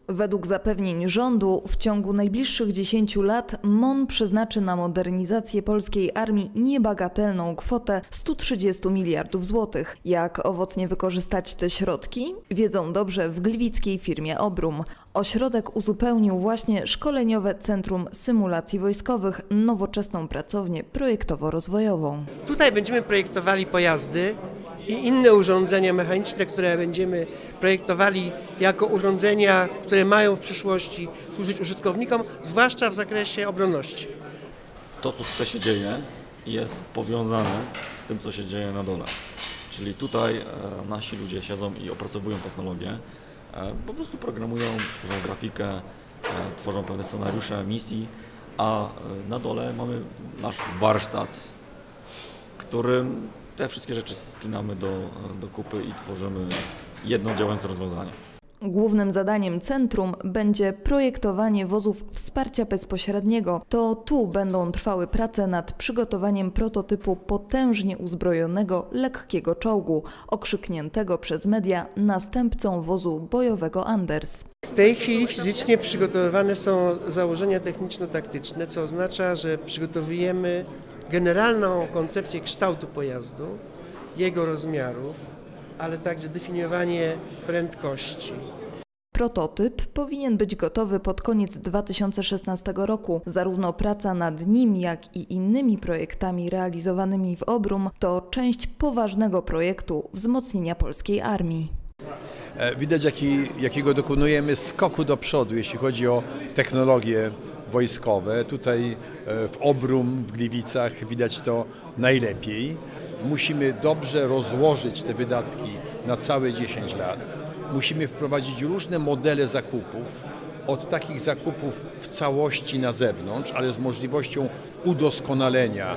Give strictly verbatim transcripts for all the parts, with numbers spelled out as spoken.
Według zapewnień rządu w ciągu najbliższych dziesięciu lat M O N przeznaczy na modernizację polskiej armii niebagatelną kwotę stu trzydziestu miliardów złotych. Jak owocnie wykorzystać te środki? Wiedzą dobrze w gliwickiej firmie Obrum. Ośrodek uzupełnił właśnie szkoleniowe Centrum Symulacji Wojskowych, nowoczesną pracownię projektowo-rozwojową. Tutaj będziemy projektowali pojazdy i inne urządzenia mechaniczne, które będziemy projektowali jako urządzenia, które mają w przyszłości służyć użytkownikom, zwłaszcza w zakresie obronności. To, co tutaj się dzieje, jest powiązane z tym, co się dzieje na dole. Czyli tutaj e, nasi ludzie siedzą i opracowują technologię, e, po prostu programują, tworzą grafikę, e, tworzą pewne scenariusze misji, a e, na dole mamy nasz warsztat, którym te wszystkie rzeczy spinamy do, do kupy i tworzymy jedno działające rozwiązanie. Głównym zadaniem centrum będzie projektowanie wozów wsparcia bezpośredniego. To tu będą trwały prace nad przygotowaniem prototypu potężnie uzbrojonego lekkiego czołgu, okrzykniętego przez media następcą wozu bojowego Anders. W tej chwili fizycznie przygotowywane są założenia techniczno-taktyczne, co oznacza, że przygotowujemy generalną koncepcję kształtu pojazdu, jego rozmiarów, ale także definiowanie prędkości. Prototyp powinien być gotowy pod koniec dwa tysiące szesnastego roku. Zarówno praca nad nim, jak i innymi projektami realizowanymi w Obrum to część poważnego projektu wzmocnienia polskiej armii. Widać, jaki, jakiego dokonujemy skoku do przodu, jeśli chodzi o technologie wojskowe. Tutaj w Obrum, w Gliwicach widać to najlepiej. Musimy dobrze rozłożyć te wydatki na całe dziesięć lat. Musimy wprowadzić różne modele zakupów, od takich zakupów w całości na zewnątrz, ale z możliwością udoskonalenia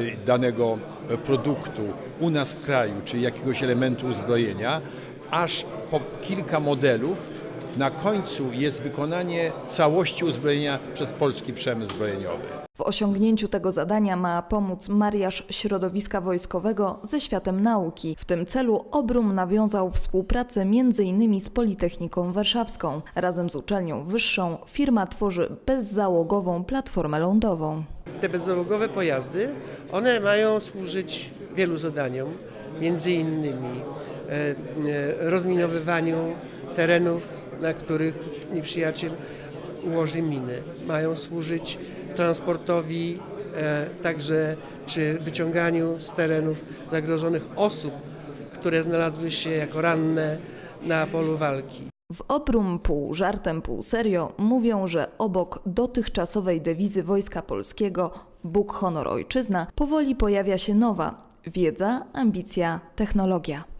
danego produktu u nas w kraju, czy jakiegoś elementu uzbrojenia, aż po kilka modelów. Na końcu jest wykonanie całości uzbrojenia przez polski przemysł zbrojeniowy. W osiągnięciu tego zadania ma pomóc mariaż środowiska wojskowego ze światem nauki. W tym celu Obrum nawiązał współpracę między innymi z Politechniką Warszawską. Razem z uczelnią wyższą firma tworzy bezzałogową platformę lądową. Te bezzałogowe pojazdy, one mają służyć wielu zadaniom, między innymi e, e, rozminowywaniu terenów, na których nieprzyjaciel ułoży miny. Mają służyć transportowi, e, także czy wyciąganiu z terenów zagrożonych osób, które znalazły się jako ranne na polu walki. W Obrum pół żartem, pół serio mówią, że obok dotychczasowej dewizy Wojska Polskiego Bóg, honor, ojczyzna powoli pojawia się nowa: wiedza, ambicja, technologia.